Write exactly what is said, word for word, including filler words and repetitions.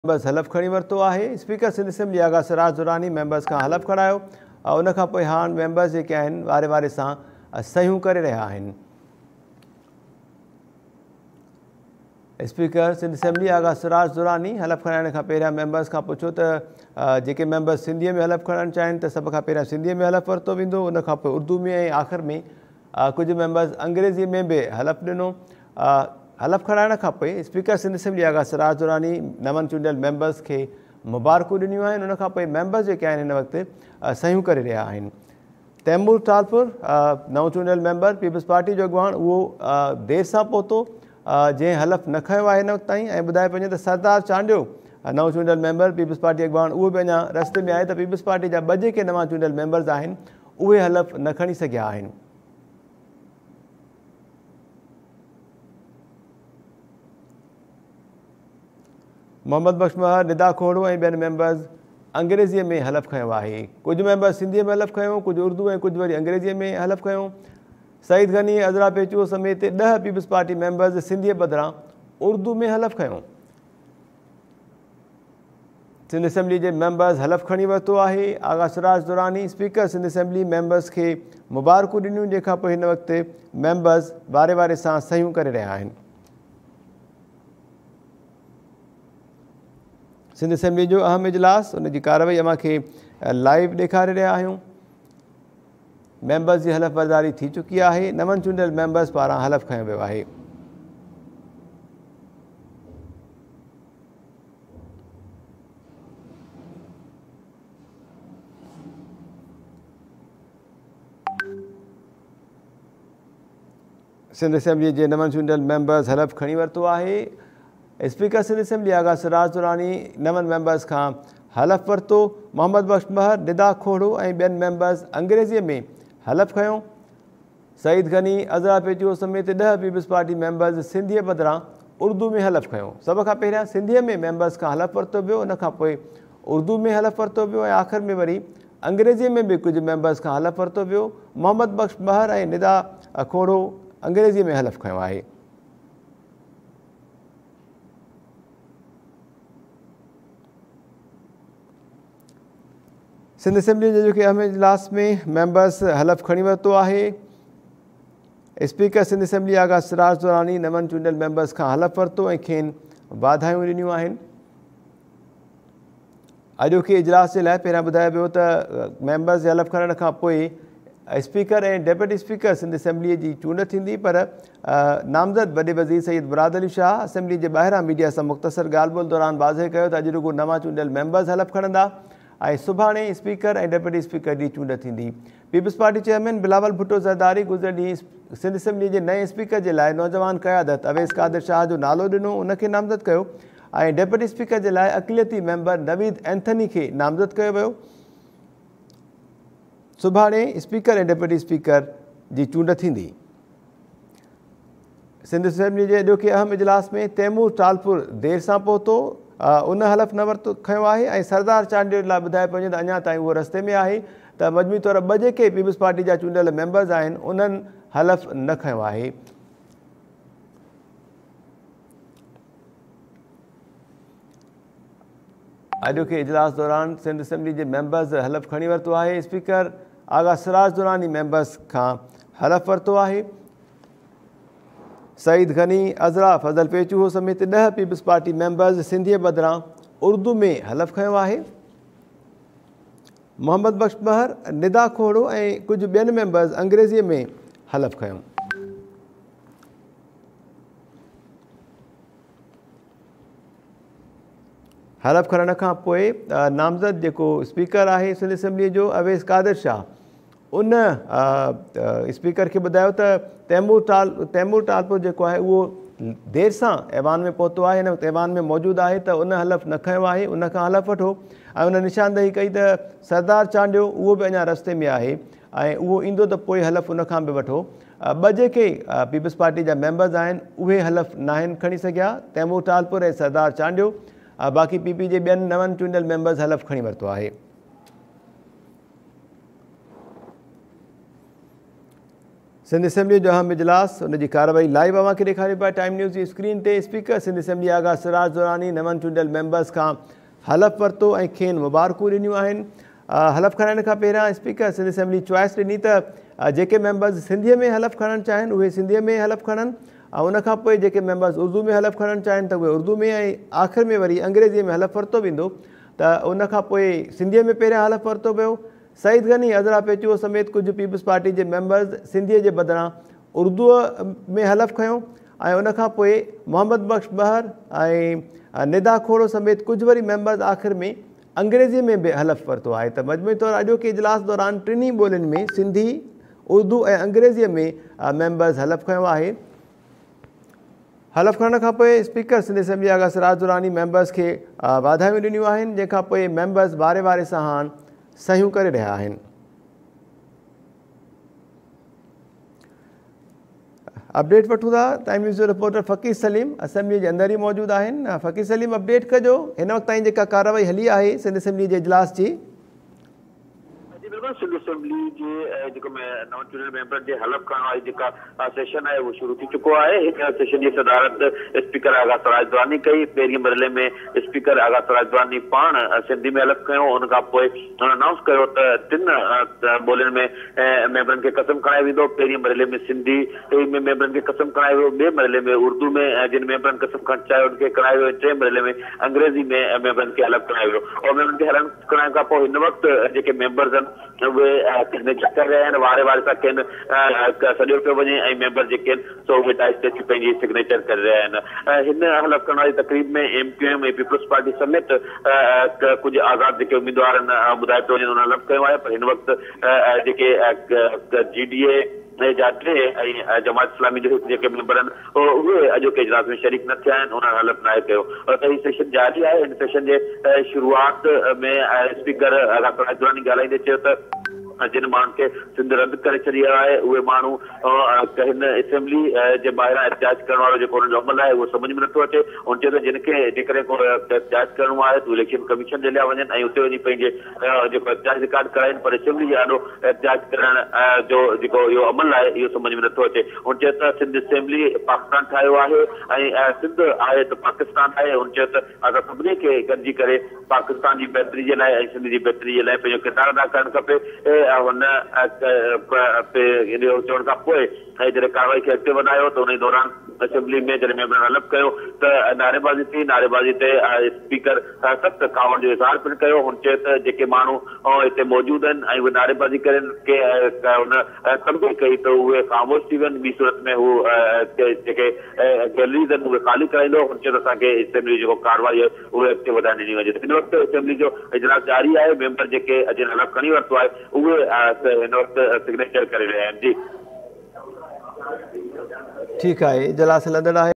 Members हलफ खणी वरितो आहे। Speaker Sindh Assembly Agha Siraj Durrani members खां हलफ खणायो। उन खां पोइ हाणे मेंबर्स जेके आहिनि वारे वारे सां सहियूं करे रहिया आहिनि। स्पीकर सिंध असेंबली आगा सिराज दुरानी हलफ खणाइण खां पहिरियां मेंबर्स खां पुछो त जेके मेंबर्स सिंधीअ में हलफ खणणु चाहिनि त सभ खां पहिरियां सिंधीअ में हलफ वरितो वेंदो, उन खां पोइ उर्दू में, ऐं आख़िर में कुझु मेंबर्स अंग्रेज़ीअ में बि हलफ ॾिनो। हलफ खणाइण खां पोइ स्पीकर सिंध असेंबली आगा सिराज दुरानी नवनि चूंडियल मेंबर्स खे मुबारकूं ॾिनियूं आहिनि। उन खां पोइ मेंबर्स जेके आहिनि हिन वक़्तु सहियूं करे रहिया आहिनि। तैमूर टालपुर नओं चूंडियल मेंबर पीपल्स पार्टी जो अॻुवाण, उहो देरि सां पहुतो, जंहिं हलफ न खंयो आहे हिन वक़्त ताईं, ऐं ॿुधाए पियो त सरदार चांडियो नओं चूंडियल मेंबर पीपल्स पार्टी अॻुवाण, उहो बि अञा रस्ते में आहे त पीपल्स पार्टी जा ॿ जेके नवां चूंडियल मेंबर्स आहिनि उहे हलफ न खणी सघिया आहिनि। मोहम्मद बख्श महर, निदा खोड़ो ऐं ॿियनि मेंबर्स अंग्रेज़ीअ में हलफ खंयो आहे। कुझु मेंबर्स सिंधीअ में हलफ खंयो, कुझु उर्दू ऐं कुझु वरी अंग्रेज़ीअ में हलफ खंयो। सईद गनी, अज़रा पेचूअ समेत ॾह पीपल्स पार्टी मेंबर्स सिंधीअ बदिरां उर्दू में हलफ खंयो। सिंध असेंबली जे मेंबर्स हलफ खणी वरितो आहे। Agha Siraj Durrani speaker Sindh Assembly members खे मुबारकूं ॾिनियूं, जंहिंखां पोइ हिन वक़्तु मेंबर्स वारे वारे सां सहियूं करे रहिया आहिनि। सिंध असेंबली जो अहम इजलास, उनजी कार्रवाई अव्हांखे लाइव ॾेखारे रहिया आहियूं। मेंबर्स जी हलफ बरदारी थी चुकी आहे। नवनि चूंडियल मेंबर्स पारां हलफ खंयो वियो आहे। सिंध असेंबली जे नवनि चूंडियल मेंबर्स हलफ खणी वरितो आहे। स्पीकर सिंध असेंबली आगा सिराज दुरानी नवनि मेंबर्स खां हलफ वरितो। मोहम्मद बख्श महर, निदा खोड़ो ऐं ॿियनि मेंबर्स अंग्रेज़ीअ में हलफ खंयो। सईद गनी, अज़रा पेचूअ समेत ॾह पीपल्स पार्टी मेंबर्स सिंधीअ बदिरां उर्दू में हलफ खंयो। सभ खां पहिरियां सिंधीअ में मेंबर्स खां हलफ वरितो वियो, उन खां पोइ उर्दू में हलफ वरितो वियो, ऐं आख़िर में वरी अंग्रेज़ीअ में बि कुझु मेंबर्स खां हलफ वरितो वियो। मोहम्मद बख्श महर ऐं निदा खोड़ो अंग्रेज़ीअ में हलफ खंयो आहे। सिंध असेंबली जे जेके अहम इजलास में मेंबर्स हलफ खणी वरितो आहे। स्पीकर सिंध असेंबली आगा सिराज दुरानी नवनि चूंडियल मेंबर्स खां हलफ वरितो ऐं खेनि वाधायूं ॾिनियूं आहिनि। अॼोके इजलास जे लाइ पहिरियां ॿुधायो वियो त मेंबर्स जे हलफ खणण खां पोइ स्पीकर ऐं डेप्यूटी स्पीकर सिंध असेंबलीअ जी चूंड थींदी, पर नामज़द वॾे वज़ीर सईद मुराद अली शाह असेंबली जे ॿाहिरां मीडिया सां मुख़्तसर ॻाल्हि ॿोल दौरान वाज़े कयो त अॼु रुॻो नवां चूंडियल मेंबर्स हलफ खणंदा ऐं सुभाणे स्पीकर ऐं डेप्यूटी स्पीकर जी चूंड थींदी। Peoples Party chairman Bilawal Bhutto Zardari गुज़िरियल ॾींहुं सिंध असेंबली जे नए स्पीकर जे लाइ नौजवान क़यादत अवैस कादिर शाह जो नालो ॾिनो, उनखे नामज़द कयो, ऐं डेप्यूटी स्पीकर जे लाइ अक़लियती मेंबर नवीद एंथनी खे नामज़द कयो वियो। सुभाणे स्पीकर ऐं डेप्यूटी स्पीकर जी चूंड थींदी। सिंध असेंबली जे अॼोके अहम इजलास में तैमूर टालपुर देरि सां पहुतो, उन हलफ न वरितो खंयो आहे, ऐं सरदार चांडियो लाइ ॿुधाए पियो त अञा ताईं उहो रस्ते में आहे, त मजमूई तौर ॿ जेके पीपल्स पार्टी जा चूंडियल मेंबर्स आहिनि उन्हनि हलफ न खंयो आहे। अॼोके इजलास दौरान सिंध असेंबली जे मेंबर्स हलफ खणी वरितो आहे। स्पीकर आगा सिराज दुरानी मेंबर्स खां हलफ वरितो आहे। सईद गनी, अज़रा फज़ल पेचूहो समेत ॾह पीपल्स पार्टी मेंबर्स सिंधीअ बदिरां उर्दू में हलफ खंयो आहे। मोहम्मद बख्श महर, निदा खोड़ो ऐं कुझु ॿियनि मेंबर्स अंग्रेज़ीअ में हलफ खंयो। हलफ खणण खां पोइ नामज़द जेको स्पीकर आहे सिंध असेंबलीअ जो अवैस कादिर शाह, उन स्पीकर खे ॿुधायो त तैमूर टाल तैमूर टालपुर जेको आहे उहो देरि सां ऐवान में पहुतो आहे, हिन वक़्तु ऐवान में मौजूदु आहे, त उन हलफ न खंयो आहे, उन खां हलफ वठो। ऐं उन निशानदेही कई त सरदार चांडियो उहो बि अञा रस्ते में आहे, ऐं उहो ईंदो त पोइ हलफ उन खां बि वठो। ॿ जेके पीपल्स पार्टी जा मेंबर्स आहिनि उहे हलफ न आहिनि खणी सघिया, तैमूर टालपुर ऐं सरदार चांडियो। बाक़ी पी पी जे ॿियनि नवनि चूंडियल मेंबर्स हलफ खणी वरितो आहे। सिंध असेंबली जो अहम इजलास उनकी कार्रवाई लाइव अवां खे ॾेखारे पिया टाइम न्यूज़ जी स्क्रीन ते। स्पीकर सिंध असेंबली आगा सिराज दुरानी नवनि चूंडियल मेंबर्स खां हलफ़ वरितो ऐं खेनि मुबारकूं ॾिनियूं आहिनि। हलफ़ खणाइण खां पहिरियां स्पीकर सिंध असेंबली चॉइस ॾिनी त जेके मेंबर्स सिंधीअ में हलफ़ खणणु चाहिनि उहे सिंधीअ में हलफ़ खणनि ऐं उनखां पोइ जेके मेंबर्स उर्दू में हलफ़ खणणु चाहिनि त उहे उर्दू में ऐं आख़िर में वरी अंग्रेज़ीअ में हलफ़ वरितो वेंदो त उनखां पोइ सिंधीअ में पहिरियां हलफ़ वरितो पियो। सईद गनी अज़रा पेचुओ समेत कुझु पीपल्स पार्टी जे मेंबर्स सिंधीअ जे बदिरां उर्दूअ में हलफ़ खयो ऐं उनखां पोइ मोहम्मद बख़्श बहर ऐं निदा खोड़ो समेत कुझु वरी मेंबर्स आख़िर में अंग्रेज़ीअ में बि हलफ़ वरितो आहे। त मजमूई तौरु अॼोके इजलास दौरान टिनी ॿोलियुनि में सिंधी उर्दू ऐं अंग्रेज़ीअ में मेंबर्स हलफ़ खयो आहे। हलफ़ खणण खां पोइ speaker Sindh Assembly Agha Siraj Durrani members खे वाधायूं ॾिनियूं आहिनि, जंहिंखां पोइ मेंबर्स वारे वारे सां हाणे सहियूं करे रहिया आहिनि। अपडेट वठूं था। टाइम न्यूज़ जो रिपोर्टर फ़क़ीर सलीम असेंबली जे अंदरि ई मौजूदु आहिनि। फ़क़ीर सलीम, अपडेट कजो हिन वक़्त ताईं जेका कार्रवाई हली आहे सिंध असेंबली जे इजलास जी। सिंध असेंबली जे जेको नव चूंडियल मेंबर जे हलफ़ करण वारी जेका सेशन आहे उहो शुरू थी चुको आहे। हिन सेशन जी सदारत स्पीकर आगा सिराज दुरानी कई। पहिरीं मरहले में स्पीकर आगा सिराज दुरानी पाण सिंधी में हलफ़ कयो। उनखां पोइ अनाउंस कयो त टिन ॿोलियुनि में मेंबरनि खे कसम खणायो वेंदो। पहिरीं मरहले में सिंधी में मेंबरनि खे कसम खणायो वियो, ॿिए मरहले में उर्दू में जिन मेंबरनि कसम खण चाहियो उनखे खणायो वियो, टे मरहले में अंग्रेज़ी में मेंबरनि खे हलफ़ करायो वियो। और मेंबरनि खे हलफ़ कराइण खां पोइ हिन वक़्तु जेके मेंबर्स आहिनि उहे सिग्नेचर करे रहिया आहिनि। वारे वारे सां खेनि सॼो पियो वञे ऐं मेंबर जेके आहिनि सो उहे डाइस ते पंहिंजी सिग्नेचर करे रहिया आहिनि। हिन हलफ़ करण वारी तक़रीब में एम क्यू एम ऐं पीपल्स पार्टी समेत कुझु आज़ाद जेके उम्मीदवार आहिनि ॿुधाए पियो वञे उन्हनि हलफ़ कयो आहे। पर हिन वक़्तु जेके जी डी ए जा टे ऐं जमात इस्लामी जो जेके मेंबर आहिनि उहे अॼोके इजलास में शरीक न थिया आहिनि, उन्हनि हलफ़ नाहे कयो। त हीउ सेशन जारी आहे। हिन सेशन जे शुरूआति में स्पीकर आगा सिराज दुरानी ॻाल्हाईंदे चयो त जिन माण्हुनि खे सिंध रद्द करे छॾी आहे उहे माण्हू हिन असेंबली जे ॿाहिरां एहतिजाज करण वारो जेको हुनजो अमल आहे उहो सम्झ में नथो अचे। हुन चयो त जिन खे जेकॾहिं को एहतिजाज करणो आहे त इलेक्शन कमीशन जे लाइ वञनि ऐं उते वञी पंहिंजे जेको एहतिजाज रिकॉर्ड कराइनि, पर असेंबली जे ॾाढो एहतिजाज करण जो जेको इहो अमल आहे इहो सम्झ में नथो अचे। हुन चयो त सिंध असेंबली पाकिस्तान ठाहियो आहे ऐं सिंध आहे त पाकिस्तान आहे। हुन चयो त असां सभिनी खे गॾिजी करे पाकिस्तान जी बहितरी जे लाइ ऐं सिंध जी बहितरी जे लाइ पंहिंजो किरदारु अदा करणु खपे। हुन चवण खां पोइ जॾहिं कार्रवाई खे अॻिते वधायो त उन दौरान असेंबली में जॾहिं मेंबर हलफ़ कयो त नारेबाज़ी थी। नारेबाज़ी ते स्पीकर सख़्तु कावड़ जो इज़हार पिणु कयो। हुन चयो त जेके माण्हू हिते मौजूदु आहिनि ऐं उहे नारेबाज़ी कनि के हुन तंबीह कई त उहे ख़ामोश थी वञनि, ॿी सूरत में हू जेके गैलरीज़ आहिनि उहे ख़ाली कराईंदो। हुन चयो त असांखे असेंबली जेको कार्रवाई आहे उहे अॻिते वधाए ॾिनी वञे। हिन वक़्तु असेंबली जो इजलास जारी आहे। मेंबर जेके अॼु हलफ़ खणी वरितो आहे उहे हिन वक़्तु सिग्नेचर करे रहिया आहिनि। जी ठीकु आहे, इजलास हलंदड़ आहे।